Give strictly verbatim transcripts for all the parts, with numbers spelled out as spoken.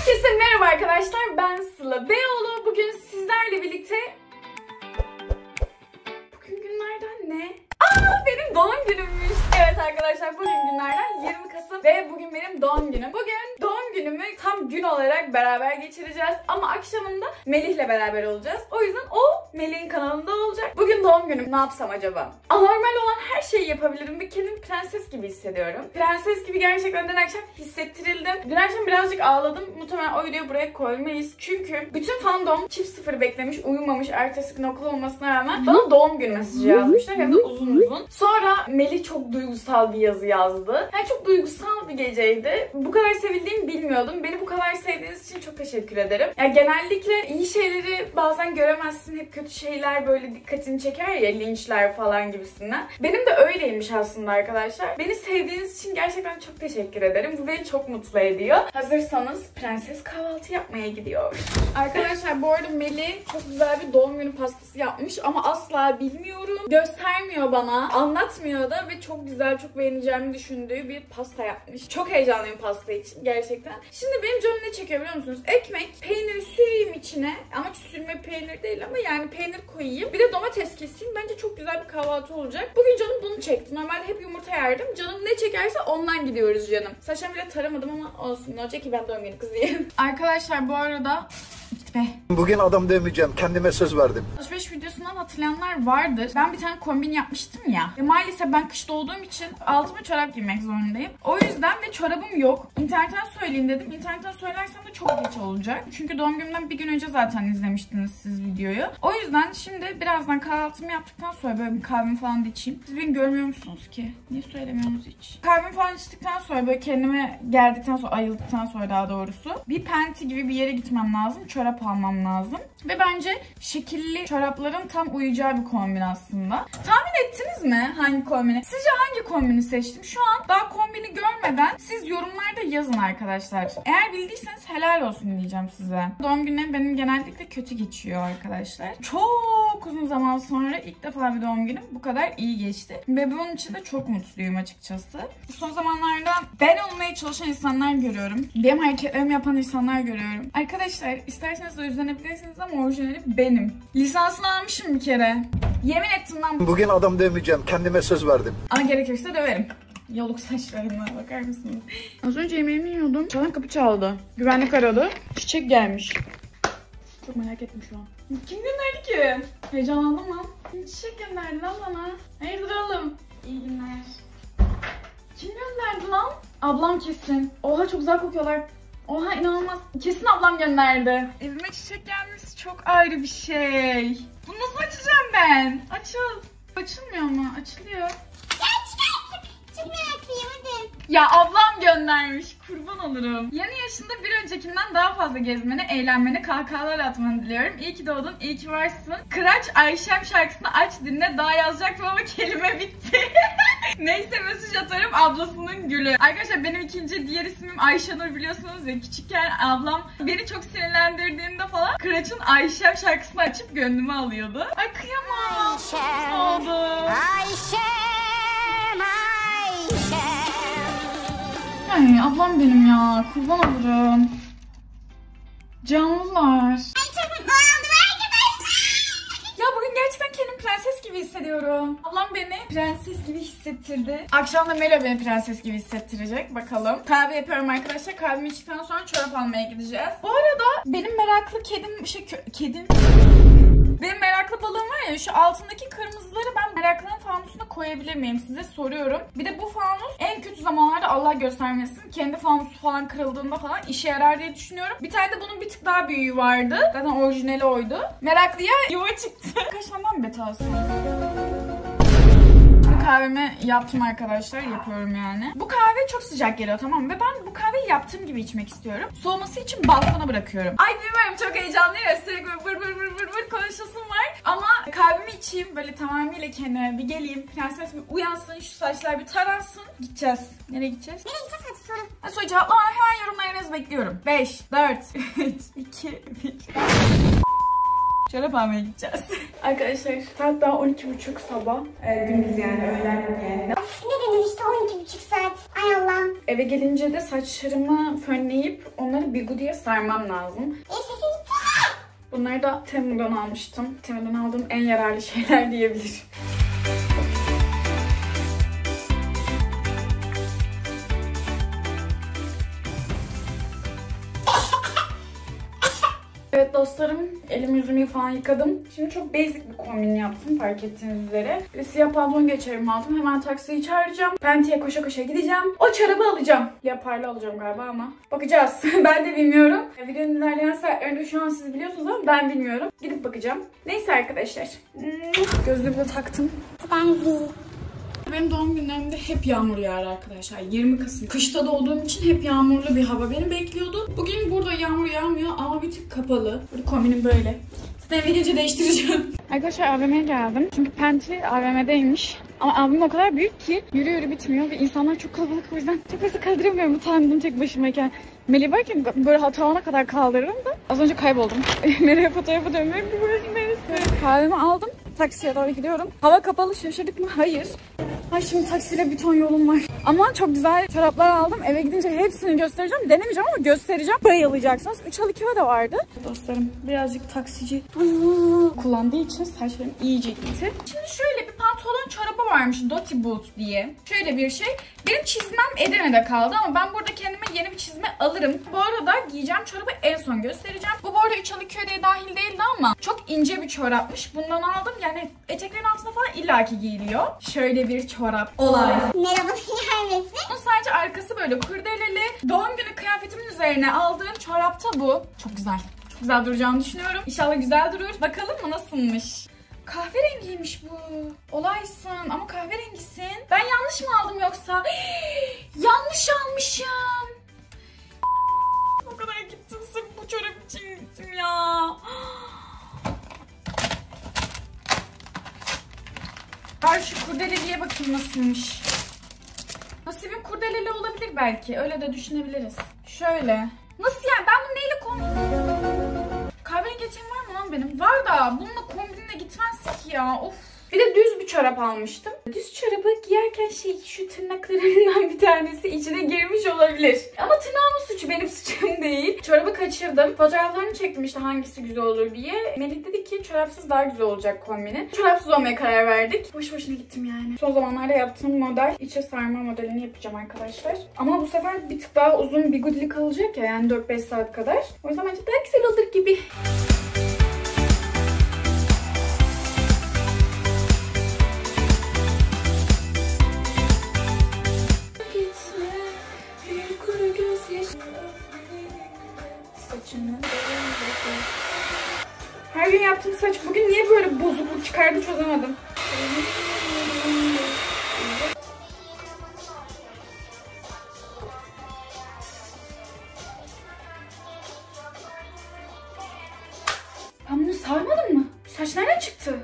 Herkese merhaba arkadaşlar, ben Sıla Beyoğlu. Bugün sizlerle birlikte... Bugün günlerden ne? Aa, benim doğum günümmüş. Evet arkadaşlar, bugün günlerden yirmi Kasım ve bugün benim doğum günüm. Bugün doğum günümü tam gün olarak beraber geçireceğiz ama akşamında Melih'le beraber olacağız. O yüzden o Melih'in kanalında olacak. Bugün doğum günüm. Ne yapsam acaba? Anormal olan her şeyi yapabilirim ve kendimi prenses gibi hissediyorum. Prenses gibi gerçekten dün akşam hissettirildim. Dün akşam birazcık ağladım. Muhtemelen o videoyu buraya koymayız. Çünkü bütün fandom çift sıfır beklemiş, uyumamış, ertesi gün okul olmasına rağmen bana doğum günü mesajı yazmışlar. Hem de uzun uzun. Sonra Melih çok duygusal bir yazı yazdı. Yani çok duygusal bir geceydi. Bu kadar sevildiğimi bilmiyordum. Beni bu kadar sevdiğiniz için çok teşekkür ederim. Yani genellikle iyi şeyleri bazen göremezsin. Hep kötü şeyler böyle dikkatini çeker ya, linçler falan gibisinden. Benim de öyleymiş aslında arkadaşlar. Beni sevdiğiniz için gerçekten çok teşekkür ederim. Bu beni çok mutlu ediyor. Hazırsanız prenses kahvaltı yapmaya gidiyor. Arkadaşlar bu arada Melih çok güzel bir doğum günü pastası yapmış ama asla bilmiyorum. Göstermiyor bana. Anlatmıyor da ve çok güzel, çok beğeneceğimi düşündüğü bir pasta yapmış. Çok heyecanlıyım pasta için gerçekten. Şimdi benim canım ne çekiyor biliyor musunuz? Ekmek, peyniri süreyim içine. Ama sürme peynir değil ama yani peynir koyayım. Bir de domates keseyim. Bence çok güzel bir kahvaltı olacak. Bugün canım bunu çekti. Normalde hep yumurta yerdim. Canım ne çekerse ondan gidiyoruz canım. Saçımı bile taramadım ama olsun. Ne olacak ki ben doğum günü kızıyım. Arkadaşlar bu arada... Git be. Bugün adam demeyeceğim. Kendime söz verdim. Alışveriş videosundan hatırlayanlar vardır. Ben bir tane kombin yapmıştım ya. Ve maalesef ben kışta olduğum için altıma çorap giymek zorundayım. O yüzden ve çorabım yok. İnternetten söyleyeyim dedim. İnternetten söylersem de çok geç olacak. Çünkü doğum günümden bir gün önce zaten izlemiştiniz siz videoyu. O yüzden şimdi birazdan kahvaltımı yaptıktan sonra böyle bir kahvemi falan da içeyim. Siz beni görmüyor musunuz ki? Niye söylemiyorsunuz hiç? Kahvemi falan içtikten sonra böyle kendime geldikten sonra, ayıldıktan sonra daha doğrusu bir Penti gibi bir yere gitmem lazım. Çorap almam lazım. Ve bence şekilli çorapların tam uyacağı bir kombin aslında. Tahmin ettiniz mi hangi kombini? Sizce hangi kombini seçtim? Şu an daha kombini görmeden siz yorumlarda yazın arkadaşlar. Eğer bildiyseniz helal olsun diyeceğim size. Doğum günlerim benim genellikle kötü geçiyor arkadaşlar. Çok uzun zaman sonra ilk defa bir doğum günüm bu kadar iyi geçti. Ve bunun için de çok mutluyum açıkçası. Son zamanlarda ben olmaya çalışan insanlar görüyorum. Benim hareketlerimi yapan insanlar görüyorum. Arkadaşlar isterseniz de özlenebilirsiniz ama orijinali benim. Lisansını almışım bir kere. Yemin ettim lan. Bugün adam demeyeceğim. Kendime söz verdim. Ama gerekirse döverim. Yoluk saçlarına bakar mısınız? Az önce yemeğimi yiyordum. Bana kapı çaldı. Güvenlik aradı. Çiçek gelmiş. Çok merak ettim şu an. Kim gönderdi ki? Heyecanlandım lan. Kim çiçek gönderdi lan bana? Hayırdır oğlum? İyi günler. Kim gönderdi lan? Ablam kesin. Oha çok güzel kokuyorlar. Oha inanılmaz. Kesin ablam gönderdi. Evime çiçek gelmesi çok ayrı bir şey. Bunu nasıl açacağım ben? Açıl. Açılmıyor mu? Açılıyor. Ya çıkarttık. Çok meraklıyım hadi. Ya ablam göndermiş. Kurban olurum. Yeni yaşında bir öncekinden daha fazla gezmeni, eğlenmeni, kahkahalar atmanı diliyorum. İyi ki doğdun, iyi ki varsın. Kıraç Ayşem şarkısını aç dinle. Daha yazacaktım ama kelime bitti. Neyse mesaj atarım, ablasının gülü. Arkadaşlar benim ikinci diğer ismim Ayşenur biliyorsunuz ya. Küçükken ablam beni çok sinirlendirdiğinde falan Kıraç'ın Ayşem şarkısını açıp gönlüme alıyordu. Ay kıyamam. Ayşem, oldu. Ayşem, Ayşem. Ay ablam benim ya. Kurban olurum. Canlılar. Ay çok mutlu oldum arkadaşlar. Ya bugün gerçekten kendimi prenses gibi hissediyorum. Ablam beni prenses gibi hissettirdi. Akşam da Melo beni prenses gibi hissettirecek. Bakalım. Kahve yapıyorum arkadaşlar. Kahvemi içtikten sonra çorap almaya gideceğiz. Bu arada benim meraklı kedim... Şey, kedim... Benim meraklı balığım var ya, şu altındaki kırmızıları ben meraklının fanusuna koyabilir miyim size soruyorum. Bir de bu fanus en kötü zamanlarda Allah göstermesin kendi fanusu falan kırıldığında falan işe yarar diye düşünüyorum. Bir tane de bunun bir tık daha büyüğü vardı. Zaten orijinali oydu. Meraklıya yuva çıktı. Kaç tane beta alsın? Kahvemi yaptım arkadaşlar. Yapıyorum yani. Bu kahve çok sıcak geliyor tamam mı? Ve ben bu kahveyi yaptığım gibi içmek istiyorum. Soğuması için balkona bırakıyorum. Ay bilmiyorum çok heyecanlıyım. Sürekli vır vır vır vır vır konuşasım var. Ama kahvemi içeyim. Böyle tamamıyla kendime bir geleyim. Prenses bir uyansın. Şu saçlar bir taransın. Gideceğiz. Nereye gideceğiz? Nereye gideceğiz hadi sorun. Hadi sonra cevaplamadan hemen yorumlarınızı bekliyorum. beş, dört, üç, iki, bir. Şarap almaya gideceğiz. Arkadaşlar saat daha on iki buçuk sabah. Ee, gündüz yani öğlen yani. Ne dediniz işte on iki buçuk saat. Ay Allah'ım. Eve gelince de saçlarımı fönleyip onları bigudiye sarmam lazım. E sesi gitti. Bunları da Temu'dan almıştım. Temu'dan aldığım en yararlı şeyler diyebilirim. Evet dostlarım, elimi yüzümü falan yıkadım. Şimdi çok basic bir kombin yaptım fark ettiğiniz üzere. Bir siyah pantolon geçerim aldım. Hemen taksiyi çağıracağım. Penti'ye koşa koşa gideceğim. O çorabı alacağım. Leoparlı alacağım galiba ama bakacağız. Ben de bilmiyorum. Videonun ilerleyen saatlerinde şu an siz biliyorsunuz ama ben bilmiyorum. Gidip bakacağım. Neyse arkadaşlar. Gözlüğümü de taktım. Ben zil. Benim doğum günlerimde hep yağmur yağar arkadaşlar. yirmi Kasım. Kışta doğduğum için hep yağmurlu bir hava beni bekliyordu. Bugün burada yağmur yağmıyor ama bir tık kapalı. Böyle kombinim böyle. Zaten eve gece değiştireceğim. Arkadaşlar A V M'ye geldim. Çünkü Penti A V M'deymiş. Ama A V M o kadar büyük ki yürü yürü bitmiyor ve insanlar çok kalabalık, o yüzden çok fazla kaldıramıyorum utandım tek başımayken. Melih varken böyle hatağına kadar kaldırırım da az önce kayboldum. Nereye fotoğrafı dönmüyorum ki, burası neresi? Kahvemi aldım. Taksiye doğru gidiyorum. Hava kapalı, şaşırdık mı? Hayır. Ay şimdi taksiyle bir ton yolum var. Ama çok güzel çoraplar aldım. Eve gidince hepsini göstereceğim. Denemeyeceğim ama göstereceğim. Bayılacaksınız. üç al iki de vardı. Dostlarım birazcık taksici kullandığı için saçlarım iyice gitti. Şimdi şöyle bir pantolon çorabı varmış. Doty Boot diye. Şöyle bir şey. Benim çizmem Edirne'de kaldı ama ben burada kendime yeni bir çizme alırım. Bu arada giyeceğim çorabı en son göstereceğim. Bu bu arada üç al iki ödeye dahil değildi ama çok ince bir çorapmış. Bundan aldım. Yani eteklerin altına falan illaki giyiliyor. Şöyle bir çorap. Olay. Merhaba gelmesi. Bunun sadece arkası böyle kurdeleli. Doğum günü kıyafetimin üzerine aldığım çorapta bu. Çok güzel. Çok güzel duracağını düşünüyorum. İnşallah güzel durur. Bakalım mı nasılmış? Kahverengiymiş bu. Olaysın ama kahverengisin. Ben yanlış mı aldım yoksa? Yanlış almışım. O kadar gittim sırf bu çorap için gittim ya. Ver şu kurdeleliye bakayım nasılmış. Nasibim kurdeleli olabilir belki. Öyle de düşünebiliriz. Şöyle. Nasıl yani? Ben bunu neyle kombin... Kahverengi eteğim var mı lan benim? Var da bununla kombinle gitmez ki ya. Of. Bir de düz bir çorap almıştım. Düz çorabı giyerken şey şu tırnaklarından bir tanesi içine girmiş olabilir. Ama tırnağımın suçu, benim suçum değil. Çorabı kaçırdım. Fotoğraflarını çektim işte hangisi güzel olur diye. Melih dedi ki çorapsız daha güzel olacak kombini. Çorapsız olmaya karar verdik. Boş boşuna gittim yani. Son zamanlarda yaptığım model içe sarma modelini yapacağım arkadaşlar. Ama bu sefer bir tık daha uzun bir goodie kalacak ya, yani dört beş saat kadar. O yüzden bence daha güzel olur gibi. Her gün yaptığım saç bugün niye böyle bozukluk çıkardı çözemedim. Ben bunu sarmadım mı? Saç nereden çıktı?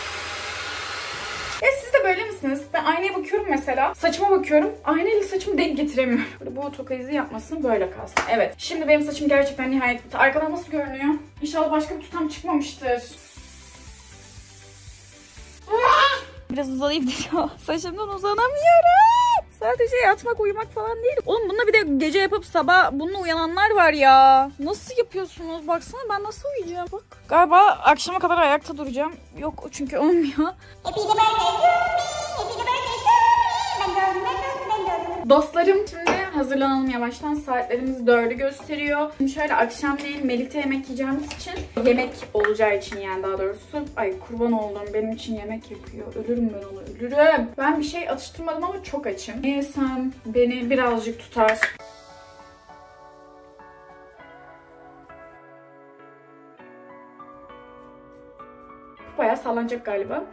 Ya siz de böyle misiniz? Ben aynaya bakıyorum mesela. Saçıma bakıyorum. Aynayla saçımı denk getiremiyorum. Böyle bu toka izi yapmasın, böyle kalsın. Evet. Şimdi benim saçım gerçekten nihayet bitti. Arkadan nasıl görünüyor? İnşallah başka bir tutam çıkmamıştır. Biraz uzanayım diyor. Saçımdan uzanamıyorum. Sadece yatmak, uyumak falan değil. Oğlum bununla bir de gece yapıp sabah bununla uyananlar var ya. Nasıl yapıyorsunuz? Baksana ben nasıl uyuyacağım? Bak. Galiba akşama kadar ayakta duracağım. Yok çünkü olmuyor. Happy the birthday to me. Happy the birthday to me. Ben gördüm, ben gördüm, ben gördüm. Dostlarım şimdi hazırlanalım yavaştan. Saatlerimiz dördü gösteriyor. Şimdi şöyle akşam değil Melih'te yemek yiyeceğimiz için, yemek olacağı için yani daha doğrusu. Ay kurban olduğum benim için yemek yapıyor. Ölürüm ben ona, ölürüm. Ben bir şey atıştırmadım ama çok açım. Ne yesem beni birazcık tutar. Bayağı sallanacak galiba.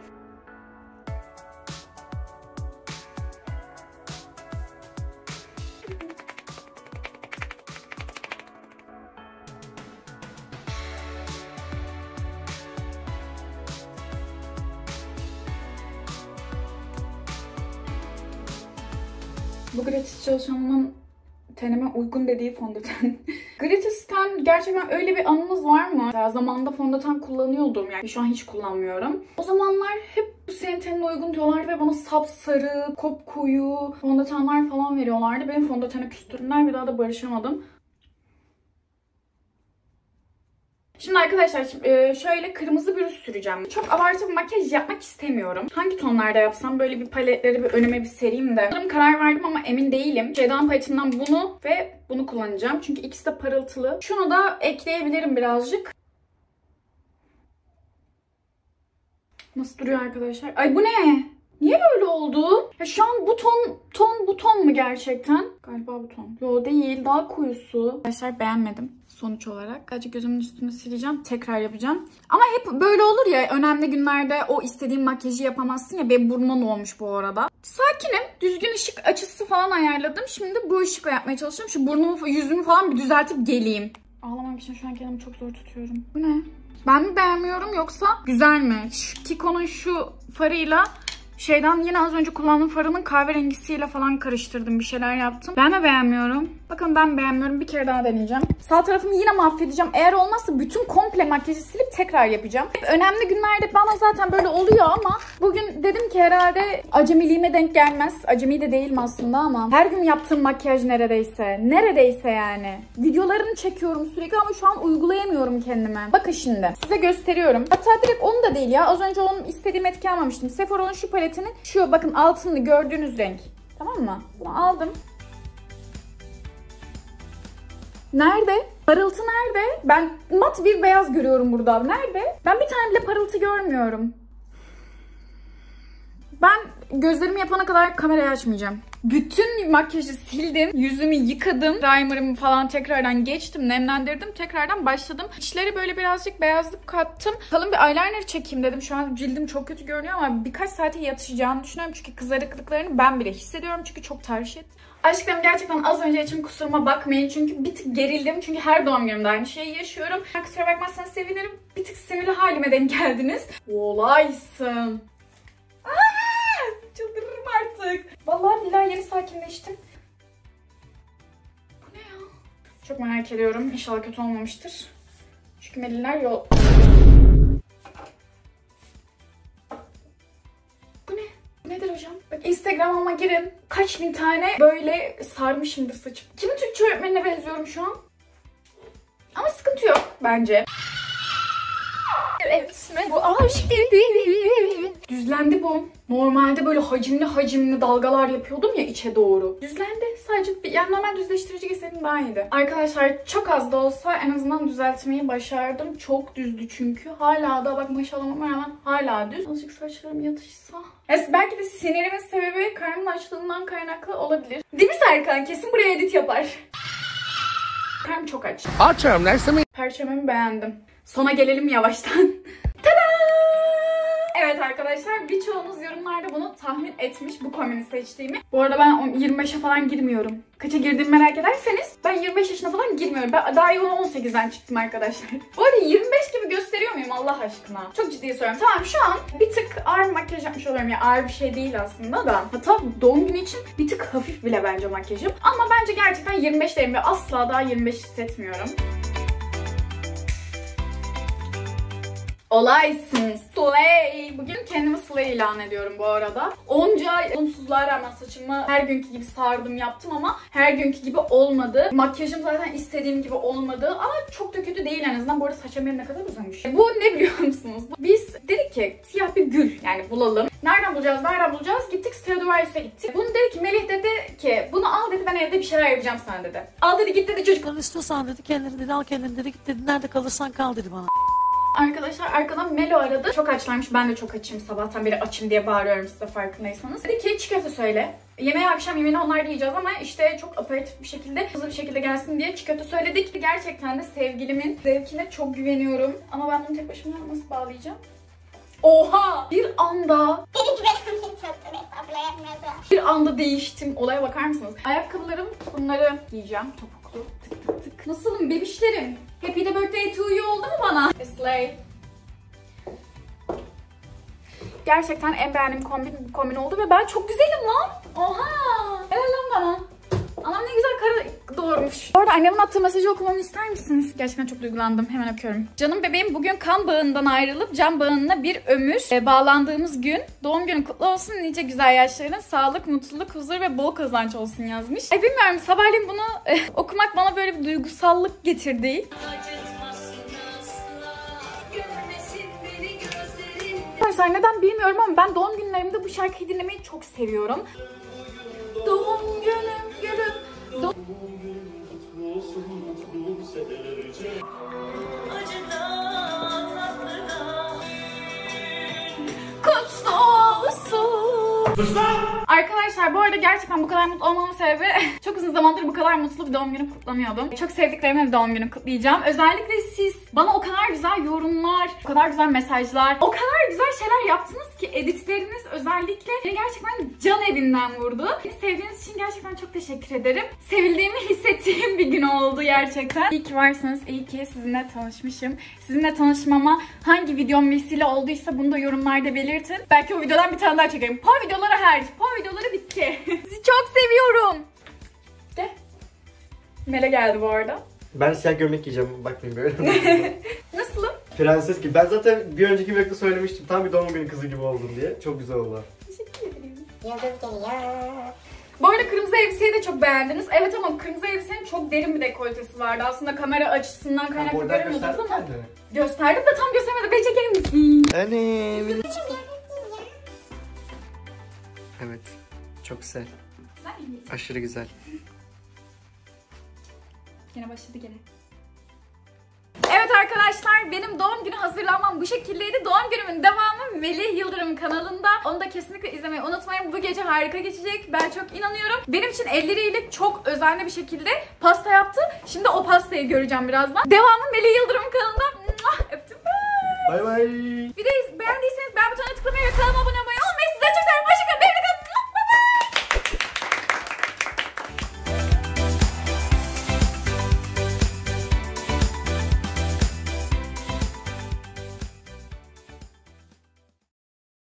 Bu gratis çalışanımın tenime uygun dediği fondöten. Gratis'ten gerçekten öyle bir anınız var mı? Ya zamanında fondöten kullanıyordum yani şu an hiç kullanmıyorum. O zamanlar hep bu senin tenine uygun diyorlardı ve bana sapsarı, kopkoyu fondötenler falan veriyorlardı. Benim fondötene küstürdüler, bir daha da barışamadım. Şimdi arkadaşlar şöyle kırmızı bir ruj süreceğim. Çok abartı bir makyaj yapmak istemiyorum. Hangi tonlarda yapsam, böyle bir paletleri bir önüme bir sereyim de. Sanırım karar verdim ama emin değilim. Şeydan paletinden bunu ve bunu kullanacağım. Çünkü ikisi de parıltılı. Şunu da ekleyebilirim birazcık. Nasıl duruyor arkadaşlar? Ay bu ne? Niye böyle oldu? Ya şu an bu ton, ton bu ton mu gerçekten? Galiba bu ton. Yo değil, daha koyusu. Arkadaşlar beğenmedim sonuç olarak. Sadece gözümün üstünü sileceğim. Tekrar yapacağım. Ama hep böyle olur ya, önemli günlerde o istediğin makyajı yapamazsın ya. Benim burnum olmuş bu arada. Sakinim. Düzgün ışık açısı falan ayarladım. Şimdi bu ışıkla yapmaya çalışıyorum. Şu burnumu, yüzümü falan bir düzeltip geleyim. Ağlamak için şu an kendimi çok zor tutuyorum. Bu ne? Ben mi beğenmiyorum yoksa güzel mi? Şu Kiko'nun şu farıyla şeyden yine az önce kullandığım farının kahverengisiyle falan karıştırdım. Bir şeyler yaptım. Ben mi beğenmiyorum? Bakın ben beğenmiyorum. Bir kere daha deneyeceğim. Sağ tarafımı yine mahvedeceğim. Eğer olmazsa bütün komple makyajı silip tekrar yapacağım. Hep önemli günlerde bana zaten böyle oluyor ama bugün dedim ki herhalde acemiliğime denk gelmez. Acemi de değilim aslında ama her gün yaptığım makyaj neredeyse. Neredeyse yani. Videolarını çekiyorum sürekli ama şu an uygulayamıyorum kendime. Bakın şimdi. Size gösteriyorum. Hatta direkt onu da değil ya. Az önce onun istediğim etki almamıştım. Sephora'nın şu paletinin şu bakın altını gördüğünüz renk. Tamam mı? Bunu aldım. Nerede? Parıltı nerede? Ben mat bir beyaz görüyorum burada. Nerede? Ben bir tane bile parıltı görmüyorum. Ben gözlerimi yapana kadar kamerayı açmayacağım. Bütün makyajı sildim. Yüzümü yıkadım. Primer'ımı falan tekrardan geçtim. Nemlendirdim. Tekrardan başladım. İçleri böyle birazcık beyazlık kattım. Kalın bir eyeliner çekeyim dedim. Şu an cildim çok kötü görünüyor ama birkaç saate yatışacağını düşünüyorum. Çünkü kızarıklıklarını ben bile hissediyorum. Çünkü çok tahriş ettim. Aşkım gerçekten az önce için kusuruma bakmayın. Çünkü bir tık gerildim. Çünkü her doğum günümde aynı şeyi yaşıyorum. Kusura bakmazsanız sevinirim. Bir tık sinirli halime denk geldiniz. Olaysın. Çıldırırım artık. Vallahi billahi yeni sakinleştim. Bu ne ya? Çok merak ediyorum. İnşallah kötü olmamıştır. Çünkü Meliller yol... Bu ne? Bu nedir hocam? Bak Instagram'ıma girin. Kaç bin tane böyle sarmışımdır saçım. Kimin Türkçe öğretmenine benziyorum şu an? Ama sıkıntı yok bence. Evet, bu aşk düzlendi bu. Normalde böyle hacimli hacimli dalgalar yapıyordum ya içe doğru. Düzlendi. Sadece bir, yani normal düzleştirici gitseydim daha iyiydi. Arkadaşlar çok az da olsa en azından düzeltmeyi başardım. Çok düzdü çünkü. Hala da bak maşallahıma rağmen hala düz. Azıcık saçlarım yatışsa. Evet, belki de sinirimin sebebi karnımın açlığından kaynaklı olabilir. Değil mi Serkan? Kesin buraya edit yapar. Karnım çok aç. Açım, nice to meet. Perçememi beğendim. Sona gelelim yavaştan. Tada! Evet arkadaşlar, birçoğunuz yorumlarda bunu tahmin etmiş, bu kombini seçtiğimi. Bu arada ben yirmi beşe falan girmiyorum. Kaça girdiğimi merak ederseniz ben yirmi beş yaşına falan girmiyorum. Ben daha iyi on sekizden çıktım arkadaşlar. Bu arada yirmi beş gibi gösteriyor muyum Allah aşkına? Çok ciddi söylüyorum. Tamam, şu an bir tık ağır makyaj yapmış oluyorum. Ya ağır bir şey değil aslında da. Hatta doğum günü için bir tık hafif bile bence makyajım. Ama bence gerçekten yirmi beşlerim ve asla daha yirmi beş hissetmiyorum. Olaysın Slay. Bugün kendimi Slay ilan ediyorum bu arada. Onca olumsuzluğa rağmen saçımı her günkü gibi sardım yaptım ama her günkü gibi olmadı. Makyajım zaten istediğim gibi olmadı ama çok da kötü değil en azından. Bu arada saçım benim ne kadar uzamış. Bu ne biliyor musunuz? Biz dedik ki siyah bir gül yani bulalım. Nereden bulacağız? Nereden bulacağız? Gittik Stradivarius'a gittik. Bunu dedi ki Melih dedi ki bunu al dedi, ben evde bir şeyler yapacağım sana dedi. Al dedi, git dedi çocuk. İstiyorsan dedi kendini dedi al kendini dedi git dedi nerede kalırsan kal dedi bana. Arkadaşlar arkadan Melo aradı. Çok açlarmış. Ben de çok açım. Sabahtan beri açım diye bağırıyorum size farkındaysanız. Dedi ki çiğ köfte söyle. Yemeği akşam yemeğini onlar yiyeceğiz ama işte çok aperatif bir şekilde, hızlı bir şekilde gelsin diye çiğ köfte söyledik. Gerçekten de sevgilimin zevkine çok güveniyorum. Ama ben bunu tek başıma nasıl bağlayacağım? Oha! Bir anda Dedi ki ben çok estağfurullah yapmıyordu. bir anda değiştim. Olaya bakar mısınız? Ayakkabılarım, bunları giyeceğim. Topuklu. Tık tık tık. Nasılım bebişlerim? Happy the birthday to you oldu mu bana? Slay. Gerçekten en beğendiğim kombin, kombin oldu ve ben çok güzelim lan. Oha! Helal lan bana. Anam ne güzel karı doğurmuş. Bu arada annemin attığı mesajı okumamı ister misiniz? Gerçekten çok duygulandım. Hemen okuyorum. Canım bebeğim, bugün kan bağından ayrılıp can bağına bir ömür e, bağlandığımız gün. Doğum günün kutlu olsun. Nice güzel yaşların, sağlık, mutluluk, huzur ve bol kazanç olsun yazmış. Ay bilmiyorum, sabahleyin bunu e, okumak bana böyle bir duygusallık getirdi. Arkadaşlar neden bilmiyorum ama ben doğum günlerimde bu şarkıyı dinlemeyi çok seviyorum. Doğum günüm gülüm. Do Kutlu olsun. Arkadaşlar bu arada gerçekten bu kadar mutlu olmamın sebebi çok uzun zamandır bu kadar mutlu bir doğum günü kutlamıyordum. Çok sevdiklerimin bir doğum günü kutlayacağım. Özellikle siz bana o kadar güzel yorumlar, o kadar güzel mesajlar, o kadar güzel şeyler yaptınız ki editleriniz özellikle beni gerçekten can evinden vurdu. Beni sevdiğiniz için gerçekten çok teşekkür ederim. Sevildiğimi hissettiğim bir gün oldu gerçekten. İyi ki varsınız, iyi ki sizinle tanışmışım. Sizinle tanışmama hangi videom vesile olduysa bunu da yorumlarda belirtin. Belki o videodan bir tane daha çekerim. Po videoları hariç. Po videoları bitti. Sizi çok seviyorum. De. Mele geldi bu arada. Ben siyah gömlek giyeceğim. Bakmayın böyle. Nasılım? Prenses gibi. Ben zaten bir önceki vlogda söylemiştim. Tam bir doğum günü kızı gibi oldum diye. Çok güzel oldu. Teşekkür ederim. Yıldız geliyor. Bu arada kırmızı elbiseyi de çok beğendiniz. Evet ama kırmızı elbisenin çok derin bir dekoltesi vardı. Aslında kamera açısından kaynaklı göremiyordunuz ama. Gösterdim de tam göstermedim. Beni çeker misin? Annem. Evet. Çok güzel. Güzel miyim? Aşırı güzel. Yine başladı gene. Evet arkadaşlar, benim doğum günü hazırlanmam bu şekildeydi. Doğum günümün devamı Melih Yıldırım kanalında. Onu da kesinlikle izlemeyi unutmayın. Bu gece harika geçecek. Ben çok inanıyorum. Benim için elleriyle çok özenli bir şekilde pasta yaptı. Şimdi o pastayı göreceğim birazdan. Devamı Melih Yıldırım kanalında. Öptüm. Bay bay. Bir de beğendiyseniz beğen butonuna tıklamayı ve kanalıma abone olmayı